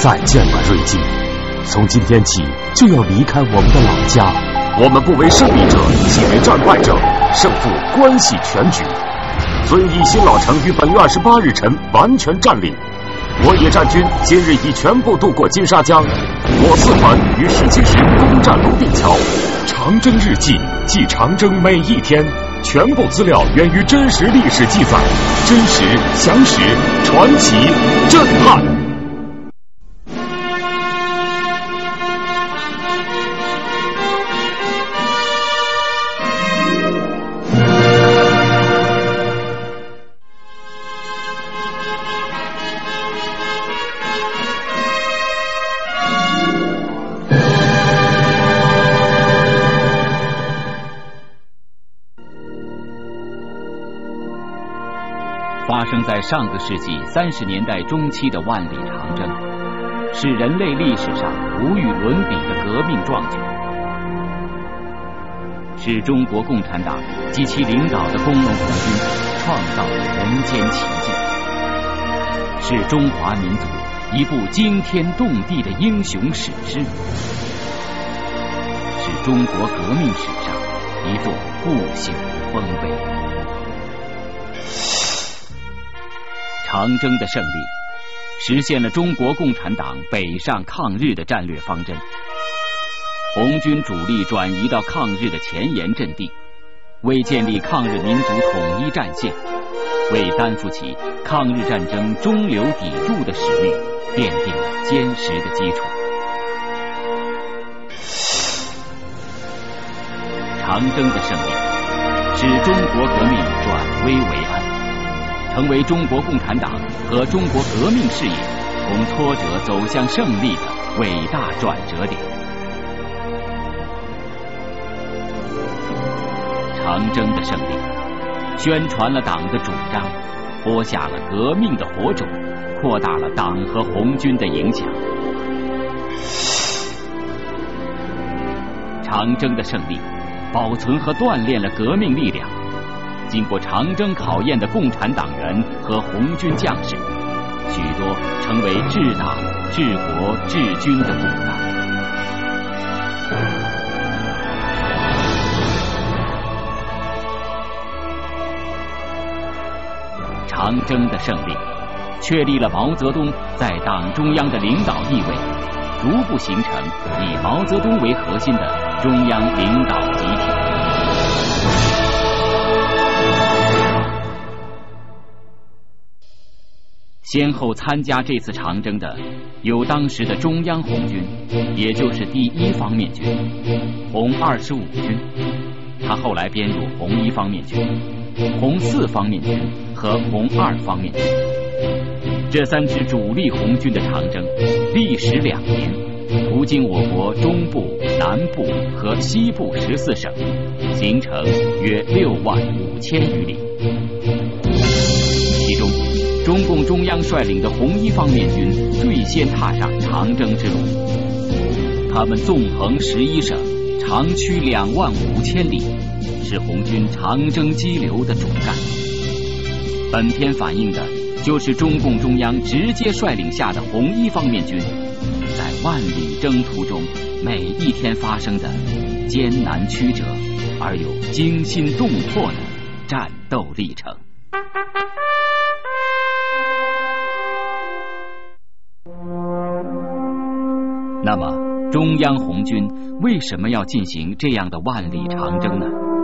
再见吧，瑞金！从今天起就要离开我们的老家。我们不为胜利者，即为战败者，胜负关系全局。遵义新老城于本月28日晨完全占领。我野战军今日已全部渡过金沙江。我4团于17时攻占泸定桥。长征日记记长征每一天，全部资料源于真实历史记载，真实、详实、传奇、震撼。 发生在上个世纪30年代中期的万里长征，是人类历史上无与伦比的革命壮举，是中国共产党及其领导的工农红军创造的人间奇迹，是中华民族一部惊天动地的英雄史诗，是中国革命史上一座不朽的丰碑。长征的胜利实现了中国共产党北上抗日的战略方针，红军主力转移到抗日的前沿阵地，为建立抗日民族统一战线，为担负起抗日战争中流砥柱的使命奠定了坚实的基础。长征的胜利使中国革命转危为安，成为中国共产党和中国革命事业从挫折走向胜利的伟大转折点。长征的胜利宣传了党的主张，播下了革命的火种，扩大了党和红军的影响。长征的胜利保存和锻炼了革命力量，经过长征考验的共产党员和红军将士，许多成为治党、治国、治军的骨干。长征的胜利确立了毛泽东在党中央的领导地位，逐步形成以毛泽东为核心的中央领导集体。先后参加这次长征的有当时的中央红军，也就是第1方面军，红25军，他后来编入红1方面军，红4方面军和红2方面军。这3支主力红军的长征历时2年，途经我国中部、南部和西部14省，行程约65000余里。其中中共中央率领的红1方面军最先踏上长征之路，他们纵横11省，长驱25000里，是红军长征激流的主干。本片反映的就是中共中央直接率领下的红1方面军在万里征途中每一天发生的艰难曲折而又惊心动魄的战斗历程。那么中央红军为什么要进行这样的万里长征呢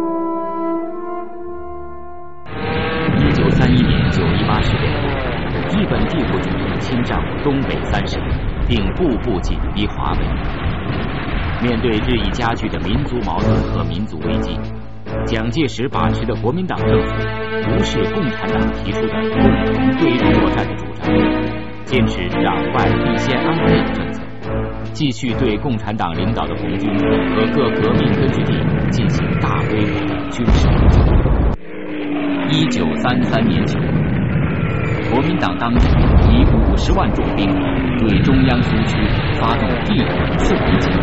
？1931年9·18事变后，日本帝国主义侵占东北3省，并步步紧逼华北。面对日益加剧的民族矛盾和民族危机，蒋介石把持的国民党政府无视共产党提出的共同对日作战的主张，坚持攘外必先安内的政策，继续对共产党领导的红军和各革命根据地进行大规模的军事攻击。1933年秋，国民党当局以50万重兵对中央苏区发动第5次围剿。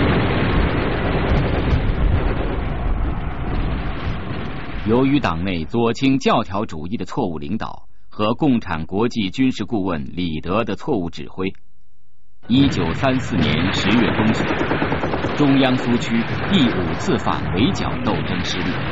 由于党内左倾教条主义的错误领导和共产国际军事顾问李德的错误指挥 1934年10月中旬，中央苏区第5次反围剿斗争失利。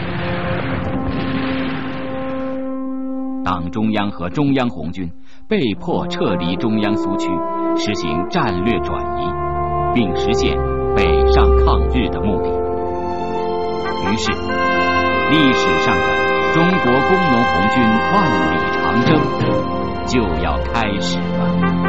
党中央和中央红军被迫撤离中央苏区，实行战略转移，并实现北上抗日的目的。于是，历史上的中国工农红军万里长征就要开始了。